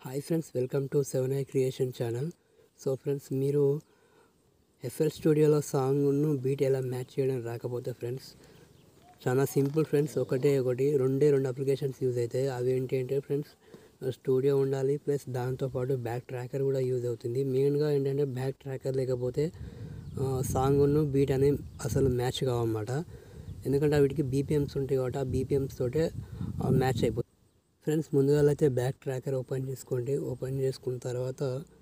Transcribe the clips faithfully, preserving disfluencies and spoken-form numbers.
Hi friends, welcome to seven I creation channel. So friends, మీరు FL స్టూడియోలో సాంగ్ను beat ఎలా మ్యాచ్ చేయడం రాకపోతే ఫ్రెండ్స్ చాలా సింపుల్ ఫ్రెండ్స్. ఒకటే ఒకటి రెండే రెండు అప్లికేషన్స్ యూజ్ అవుతాయి. అవి ఏంటి అంటే ఫ్రెండ్స్, స్టూడియో ఉండాలి, ప్లస్ దాంతోపాటు బ్యాక్ ట్రాకర్ కూడా యూజ్ అవుతుంది. మెయిన్గా ఏంటంటే బ్యాక్ ట్రాకర్ లేకపోతే సాంగ్ను బీట్ అనేది అసలు మ్యాచ్ కావన్నమాట. ఎందుకంటే వీటికి బీపీఎమ్స్ ఉంటాయి కాబట్టి ఆ బీపీఎమ్స్ తోటే మ్యాచ్ అయిపోతుంది ఫ్రెండ్స్. ముందుగా అయితే బ్యాక్ ట్రాకర్ ఓపెన్ చేసుకోండి. ఓపెన్ చేసుకున్న తర్వాత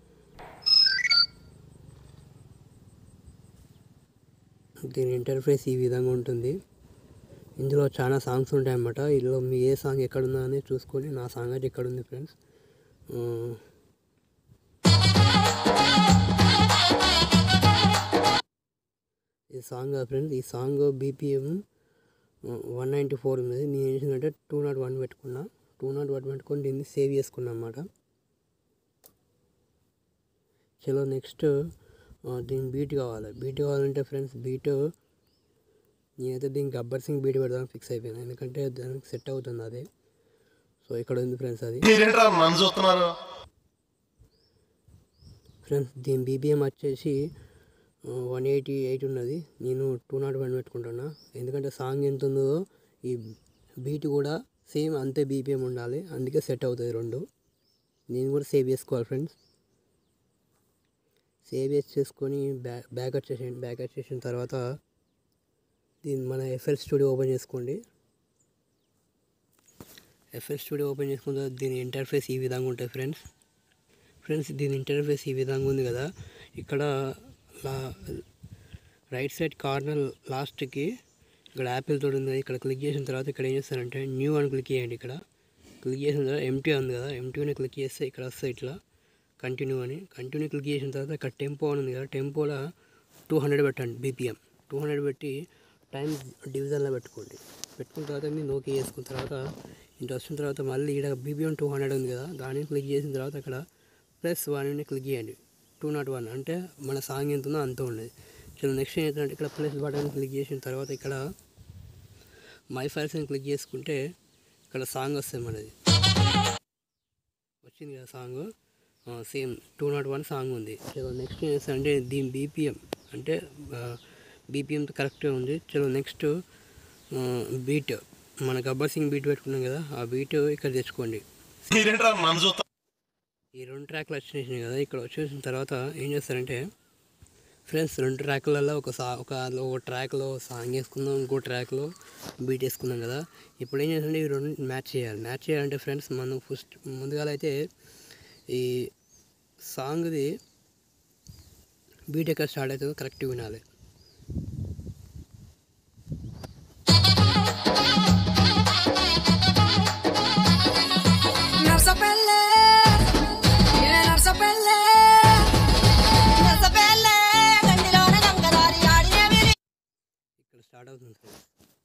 దీని ఇంటర్ఫేస్ ఈ విధంగా ఉంటుంది. ఇందులో చాలా సాంగ్స్ ఉంటాయి అన్నమాట. ఇందులో మీ ఏ సాంగ్ ఎక్కడ ఉందా అని చూసుకొని, నా సాంగ్ అయితే ఇక్కడ ఉంది ఫ్రెండ్స్. ఈ సాంగ్ ఫ్రెండ్స్, ఈ song BPM one ninety four ఉంది. నేను ఏం చేసిందంటే టూ నాట్ వన్ పెట్టుకున్నా. టూ నాట్ వన్ పెట్టుకొని దీన్ని సేవ్ చేసుకున్నా అన్నమాట. చలో నెక్స్ట్ దీని బీట్ కావాలి. బీట్ కావాలంటే ఫ్రెండ్స్, బీట్ నేనైతే దీనికి గబ్బర్ సింగ్ బీట్ పెడదాం ఫిక్స్ అయిపోయాను, ఎందుకంటే దానికి సెట్ అవుతుంది అది. సో ఇక్కడ ఉంది ఫ్రెండ్స్ అది. ఫ్రెండ్స్ దీని బీపీఎం వచ్చేసి వన్ ఎయిటీ ఎయిట్ ఉన్నది. నేను టూ నాట్ వన్ పెట్టుకుంటున్నా, ఎందుకంటే సాంగ్ ఎంత ఉందో ఈ బీట్ కూడా సేమ్ అంతే బీపీఎం ఉండాలి, అందుకే సెట్ అవుతుంది రెండు. నేను కూడా సేవ్ చేసుకోవాలి ఫ్రెండ్స్. సేవ్ చేసుకొని బ్యాక్ బ్యాక్ వచ్చేసేయండి. బ్యాక్ వచ్చేసిన తర్వాత దీన్ని మన ఎఫ్ఎల్ స్టూడియో ఓపెన్ చేసుకోండి. ఎఫ్ఎల్ స్టూడియో ఓపెన్ చేసుకున్న తర్వాత దీని ఇంటర్ఫేస్ ఈ విధంగా ఉంటుంది ఫ్రెండ్స్. ఫ్రెండ్స్ దీని ఇంటర్ఫేస్ ఈ విధంగా ఉంది కదా. ఇక్కడ లా రైట్ సైడ్ కార్నర్ లాస్ట్కి ఇక్కడ యాపిల్ తోడు ఉంది. ఇక్కడ క్లిక్ చేసిన తర్వాత ఇక్కడ ఏం చేస్తారంటే న్యూ అని క్లిక్ చేయండి. ఇక్కడ క్లిక్ చేసిన తర్వాత ఎంటీ ఉంది కదా, ఎంటీని క్లిక్ చేస్తే ఇక్కడ వస్తాయి ఇట్లా కంటిన్యూ అని. కంటిన్యూ క్లిక్ చేసిన తర్వాత ఇక్కడ టెంపో అని ఉంది కదా, టెంపోలో టూ హండ్రెడ్ పెట్టండి బీపీఎం. టూ హండ్రెడ్ పెట్టి టైం డివిజన్లో పెట్టుకోండి. పెట్టుకున్న తర్వాత మీరు నోకి చేసుకున్న తర్వాత ఇంత వచ్చిన తర్వాత మళ్ళీ ఇక్కడ బీపీఎం టూ హండ్రెడ్ ఉంది కదా, దాన్ని క్లిక్ చేసిన తర్వాత అక్కడ ప్లస్ వన్ క్లిక్ చేయండి. టూ నాట్ వన్ అంటే మన సాంగ్ ఎంత ఉందో అంత ఉండేది. చలో నెక్స్ట్ ఏంటంటే ఇక్కడ ప్లస్ బటన్ క్లిక్ చేసిన తర్వాత ఇక్కడ మై ఫైల్స్ అని క్లిక్ చేసుకుంటే ఇక్కడ సాంగ్ వస్తుంది మనది. వచ్చింది కదా song, same two not one song ఉంది. చలో నెక్స్ట్ ఏం చేస్తారంటే దీని బీపీఎం అంటే బీపీఎం కరెక్ట్గా ఉంది. చలో నెక్స్ట్ బీట్, మన గబ్బర్ సింగ్ బీట్ పెట్టుకున్నాం కదా, ఆ బీట్ ఇక్కడ తెచ్చుకోండి. ఈ రెండు ట్రాక్లు వచ్చేసినాయి కదా. ఇక్కడ వచ్చేసిన తర్వాత ఏం చేస్తారంటే ఫ్రెండ్స్, రెండు ట్రాక్లలో ఒక సా ఒక ఒక ట్రాక్లో సాంగ్ వేసుకుందాం, ఇంకో ట్రాక్లో బీట్ వేసుకుందాం కదా. ఇప్పుడు ఏం చేస్తారంటే ఈ రెండు మ్యాచ్ చేయాలి. మ్యాచ్ చేయాలంటే ఫ్రెండ్స్, మనం ఫస్ట్ ముందుగా అయితే ఈ సాంగ్ది బీట్ ఎక్కడ స్టార్ట్ అవుతుందో కరెక్ట్గా వినాలి. ఇక్కడ స్టార్ట్ అవుతుంది ఫ్రెండ్స్.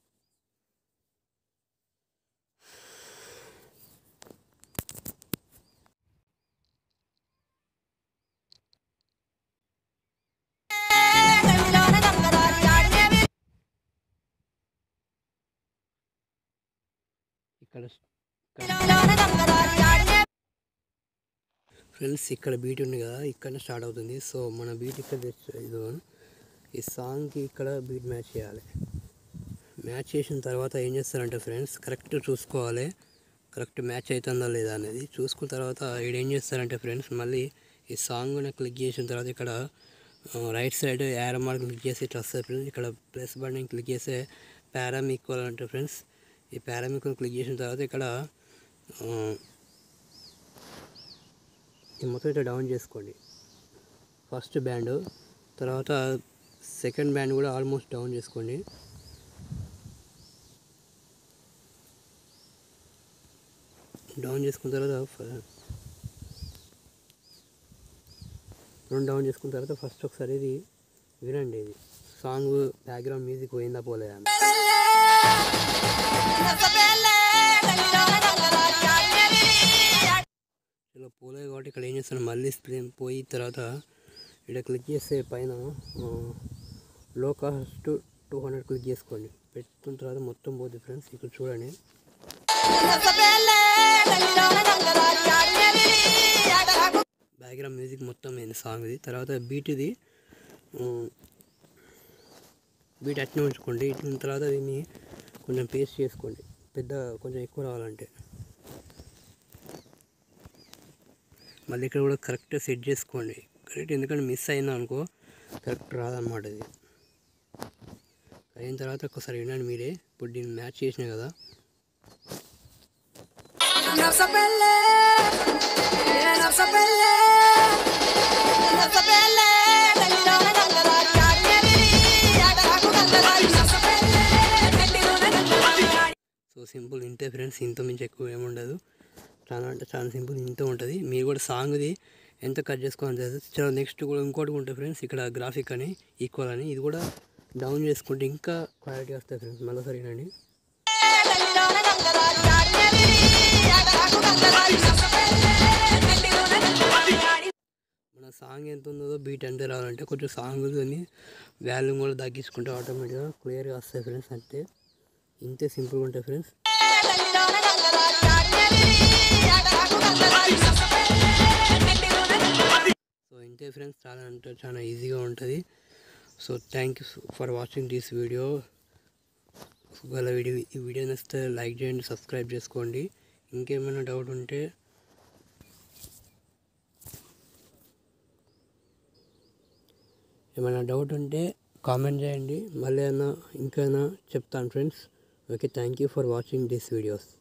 ఇక్కడ ఫ్రెండ్స్ ఇక్కడ బీట్ ఉంది కదా, ఇక్కడ స్టార్ట్ అవుతుంది. సో మన బీట్ ఇక్కడ ఇదో ఈ సాంగ్కి ఇక్కడ బీట్ మ్యాచ్ చేయాలి. మ్యాచ్ చేసిన తర్వాత ఏం చేస్తారంటే ఫ్రెండ్స్, కరెక్ట్ చూసుకోవాలి కరెక్ట్ మ్యాచ్ అవుతుందా లేదా అనేది. చూసుకున్న తర్వాత ఇక్కడ ఏం చేస్తారంటే ఫ్రెండ్స్, మళ్ళీ ఈ సాంగ్ని క్లిక్ చేసిన తర్వాత ఇక్కడ right side arrow mark click చేసి ఇట్లా వస్తుంది ఫ్రెండ్స్. ఇక్కడ ప్లస్ బటన్ క్లిక్ చేస్తే పారామ్ ఈక్వల్ అంటే ఫ్రెండ్స్, ఈ పారామ్ ఈక్వల్ క్లిక్ చేసిన తర్వాత ఇక్కడ మొత్తం ఇట్లా డౌన్ చేసుకోండి. ఫస్ట్ బ్యాండ్ తర్వాత సెకండ్ బ్యాండ్ కూడా ఆల్మోస్ట్ డౌన్ చేసుకోండి. డౌన్ చేసుకున్న తర్వాత రెండు డౌన్ చేసుకున్న తర్వాత ఫస్ట్ ఒకసారి ఇది వినండి. ఇది సాంగ్ బ్యాక్గ్రౌండ్ మ్యూజిక్ పోయిందా పోలేదా అని. ఇలా పోలేదు కాబట్టి ఇక్కడ ఏం చేస్తాను, మళ్ళీ స్క్రీన్ పోయి తర్వాత ఇక్కడ క్లిక్ చేస్తే పైన లో కాస్ట్ టూ హండ్రెడ్ క్లిక్ చేసుకోండి. పెట్టుకున్న తర్వాత మొత్తం పోతుంది ఫ్రెండ్స్. ఇక్కడ చూడండి. అయింది సాంగ్ది. తర్వాత బీట్ది బీట్ అట్నే ఉంచుకోండి. ఇట్టిన తర్వాత దీన్ని కొంచెం పేస్ట్ చేసుకోండి, పెద్ద కొంచెం ఎక్కువ రావాలంటే. మళ్ళీ ఇక్కడ కూడా కరెక్ట్ సెట్ చేసుకోండి, కరెక్ట్. ఎందుకంటే మిస్ అయిందా అనుకో కరెక్ట్ రాదన్నమాట ఇది. అయిన తర్వాత ఒకసారి వినండి మీరే. ఇప్పుడు దీన్ని మ్యాచ్ చేసినా కదా, సో సింపుల్ ఇంతే ఫ్రెండ్స్. ఇంత మించి ఎక్కువ ఏముండదు, చాలా అంటే చాలా సింపుల్ ఇంత ఉంటుంది. మీరు కూడా సాంగ్ది ఎంత కట్ చేసుకోవాలని తెలుసు. చాలా నెక్స్ట్ కూడా ఇంకోటి ఉంటుంది ఫ్రెండ్స్, ఇక్కడ గ్రాఫిక్ అని ఈక్వల్ అని, ఇది కూడా డౌన్ చేసుకుంటే ఇంకా క్వాలిటీ వస్తుంది ఫ్రెండ్స్. మళ్ళీ సరే వినండి. మన సాంగ్ ఎంత ఉందో బీట్ ఎంత రావాలంటే కొంచెం సాంగ్ అని వాల్యూమ్ కూడా తగ్గించుకుంటే ఆటోమేటిక్గా క్లియర్గా వస్తాయి ఫ్రెండ్స్. అంతే, ఇంతే సింపుల్గా ఉంటాయి ఫ్రెండ్స్. సో ఇంతే ఫ్రెండ్స్, చాలా అంటే చాలా ఈజీగా ఉంటుంది. So thank you for watching this video. ఒకవేళ వీడియో ఈ వీడియో నచ్చితే లైక్ చేయండి, సబ్స్క్రైబ్ చేసుకోండి. ఇంకేమైనా డౌట్ ఉంటే ఏమైనా డౌట్ ఉంటే కామెంట్ చేయండి, మళ్ళీ అయినా ఇంకైనా చెప్తాను friends. Okay, thank you for watching this videos.